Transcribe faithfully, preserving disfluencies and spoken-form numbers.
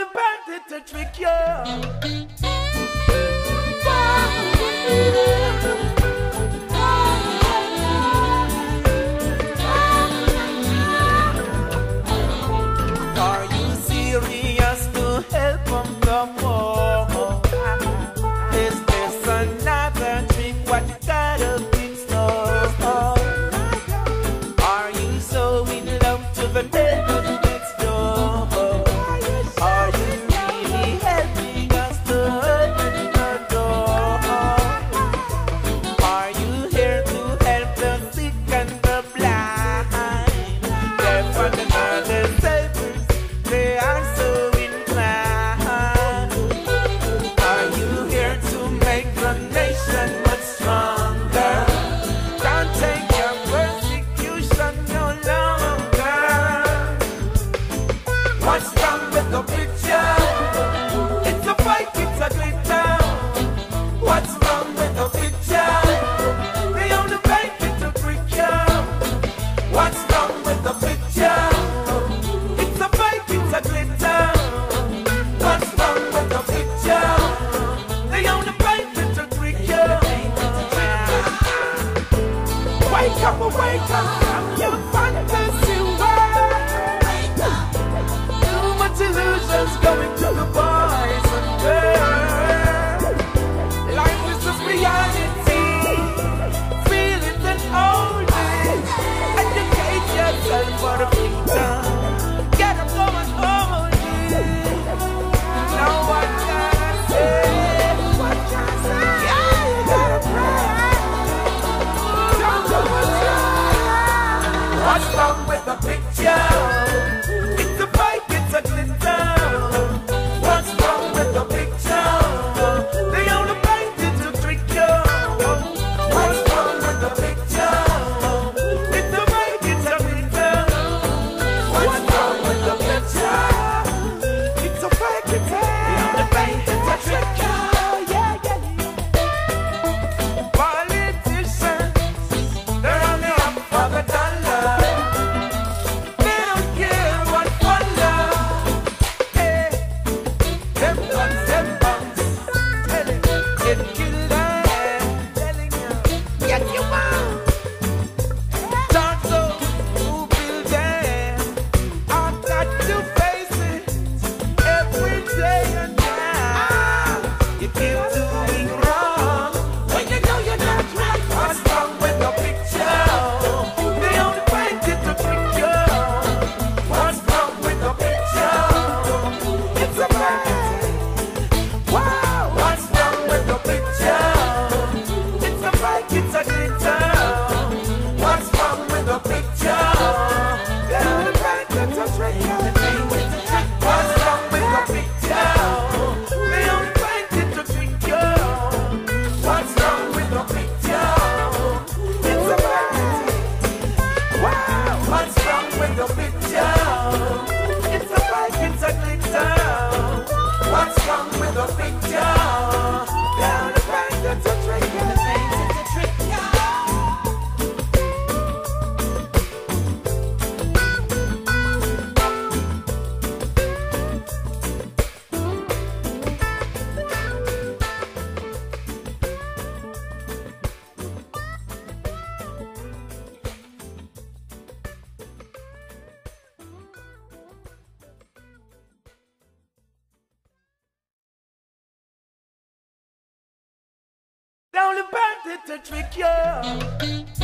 only painted to trick you. Are you serious to help them the more? Is this another trick? What you gotta fix store? Are you so in love to the devil next door? Are you really helping us to open the door? Are you here to help the sick and the blind? Deaf and the non-disabled, they are so inclined. Are you here to make the nation much stronger? Can't take your persecution no longer. What's wrong with the picture? It's a fight, it's a glitter. What's wrong with the picture? They only paint it to trick you. What's wrong with the picture? It's a fight, it's a glitter. What's wrong with the picture? They only paint it to trick you. Wake up, wake up from your fantasy world. Too much illusions going to the boys and girls. Life is just reality. Feel it and hold it. Educate yourself for the future. Get up, go and hold it. Now what can I say? What can I say? Yeah, you gotta pray. Don't do what you. What's wrong with the picture? It's a fight, it's a glitter. What's wrong with the picture? They only paint it to trick you. What's wrong with the picture? It's a fight, it's a glitter. What's wrong with the picture? It's a fake, it's a they only paint it to trick you. Yeah, yeah, yeah. Politicians, they're only up for the dollar. They don't care what follow. Hey, them guns, them bombs, telling it kill them. Telling you, yes you want. Don't go who build them. I've got to face it every day and night. You keep doing wrong when you know you're not right. What's wrong with the picture? They only paint it to trick you. What's wrong with the picture? It's a fight. Wow. What's wrong with the picture? It's a fight, it's a glitter. What's wrong with the picture? They only paint it to trick you. What's wrong with the picture? They only paint it to trick you. What's wrong with the picture? It's a fight. Wow. What's wrong with the picture? It's a fight, it's a glitter. What's wrong with the picture? They only paint it to trick you. Paint it to trick you. They only painted to trick you.